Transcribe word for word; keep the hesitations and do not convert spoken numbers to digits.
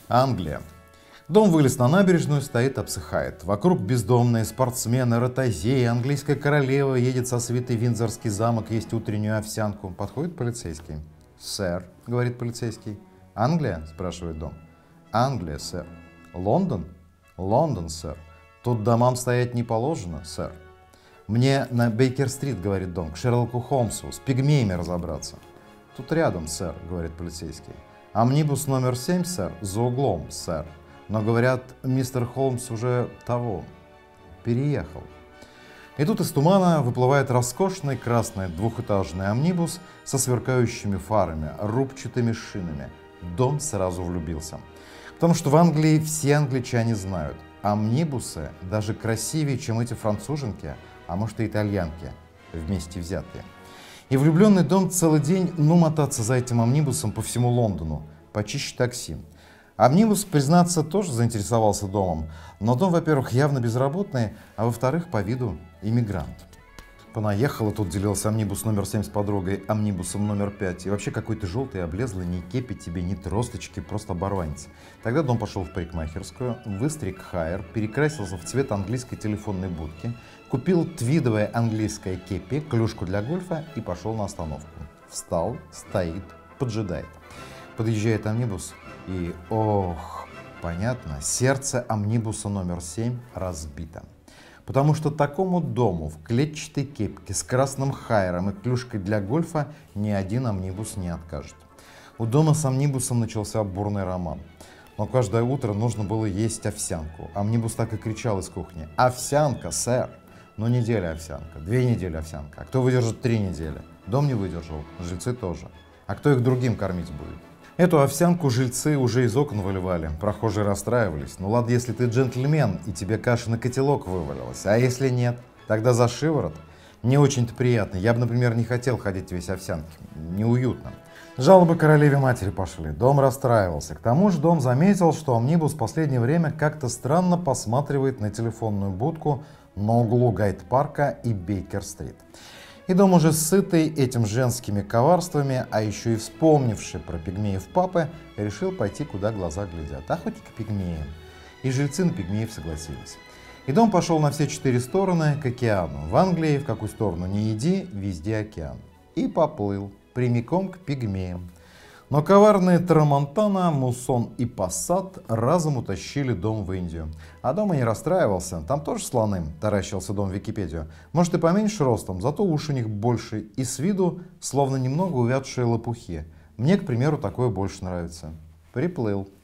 Англия. Дом вылез на набережную, стоит, обсыхает. Вокруг бездомные, спортсмены, ротозеи, английская королева едет со свитой в Виндзорский замок есть утреннюю овсянку. Подходит полицейский. «Сэр», — говорит полицейский. «Англия?» — спрашивает дом. «Англия, сэр». «Лондон?» «Лондон, сэр». «Тут домам стоять не положено, сэр». «Мне на Бейкер-стрит, — говорит дом, — к Шерлоку Холмсу, с пигмеями разобраться». «Тут рядом, сэр», — говорит полицейский. «Амнибус номер семь, сэр, за углом, сэр. Но, говорят, мистер Холмс уже того, переехал». И тут из тумана выплывает роскошный красный двухэтажный амнибус со сверкающими фарами, рубчатыми шинами. Дом сразу влюбился. Потому что в Англии все англичане знают, амнибусы даже красивее, чем эти француженки, а может и итальянки, вместе взятые. И влюбленный дом целый день ну мотаться за этим амнибусом по всему Лондону, почище такси. Амнибус, признаться, тоже заинтересовался домом, но дом, во-первых, явно безработный, а во-вторых, по виду иммигрант. Понаехала тут, делился амнибус номер семь с подругой амнибусом номер пять, и вообще какой-то желтый, облезлый, ни кепи тебе, ни тросточки, просто оборванец. Тогда дом пошел в парикмахерскую, выстриг хайер, перекрасился в цвет английской телефонной будки, купил твидовое английское кепи, клюшку для гольфа и пошел на остановку. Встал, стоит, поджидает. Подъезжает амнибус и, ох, понятно, сердце амнибуса номер семь разбито. Потому что такому дому в клетчатой кепке с красным хайером и клюшкой для гольфа ни один амнибус не откажет. У дома с амнибусом начался бурный роман. Но каждое утро нужно было есть овсянку. Амнибус так и кричал из кухни: «Овсянка, сэр!» Ну, неделя овсянка, две недели овсянка. А кто выдержит три недели? Дом не выдержал, жильцы тоже. А кто их другим кормить будет? Эту овсянку жильцы уже из окон выливали, прохожие расстраивались. Ну ладно, если ты джентльмен и тебе каша на котелок вывалилась, а если нет, тогда за шиворот. Не очень-то приятно. Я бы, например, не хотел ходить весь овсянки. Неуютно. Жалобы королеве матери пошли. Дом расстраивался. К тому же дом заметил, что амнибус в последнее время как-то странно посматривает на телефонную будку на углу Гайд-парка и Бейкер-стрит. И дом, уже сытый этим женскими коварствами, а еще и вспомнивший про пигмеев папы, решил пойти, куда глаза глядят, а хоть и к пигмеям. И жильцы на пигмеев согласились. И дом пошел на все четыре стороны к океану. В Англии, в какую сторону ни иди, везде океан. И поплыл прямиком к пигмеям. Но коварные Тарамонтана, Муссон и Пассат разом утащили дом в Индию. А дом и не расстраивался, там тоже слоны, таращился дом в Википедию. Может и поменьше ростом, зато уши у них больше и с виду словно немного увядшие лопухи. Мне, к примеру, такое больше нравится. Приплыл.